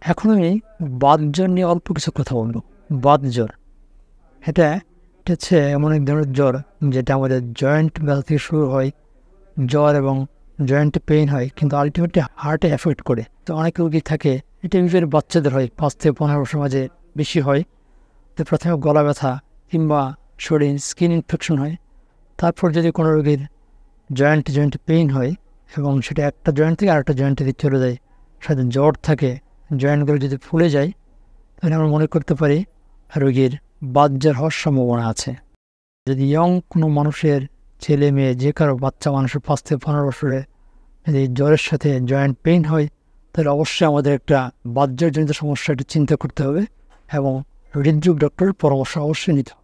এখন আমি বাত জ্বর নিয়ে অল্প কিছু কথা বলবো। বাত জ্বর এটা এটা হচ্ছে এমন এক ধরনের জ্বর যেটা আমাদের জয়েন্ট ব্যথা থেকে শুরু হয়। জ্বর এবং জয়েন্টে পেইন হয়, কিন্তু আলটিমেটলি হার্টে এফেক্ট করে। তো অনেক রোগী থাকে, এটা ইউজুয়ালি বাচ্চাদের হয়, 5 থেকে 15 বছর মাঝে বেশি হয়। তো প্রথমে গলা ব্যথা কিংবা শরীর স্কিন ইনফেকশন হয়। তারপর যদি কোনো রোগীর জয়েন্টে পেইন হয় এবং সেটা একটা জয়েন্ট থেকে আরেকটা জয়েন্টে চলে যায়, সাথে জ্বর থাকে, জয়েন্টগুলো যদি ফুলে যায়, তাহলে আমরা মনে করতে পারি রোগীর বাতজ্বর হওয়ার সম্ভাবনা আছে। যদি ইয়ং কোনো মানুষের, ছেলে মেয়ে যে কারো বাচ্চা মানুষের 5 থেকে 15 বছরে যদি জ্বরের সাথে জয়েন্ট পেইন হয়, তাহলে অবশ্যই আমাদের একটা বাতজ্বরজনিত সমস্যা, এটা চিন্তা করতে হবে এবং হৃদরোগ ডক্টরের পরামর্শ অবশ্যই নিতে হবে।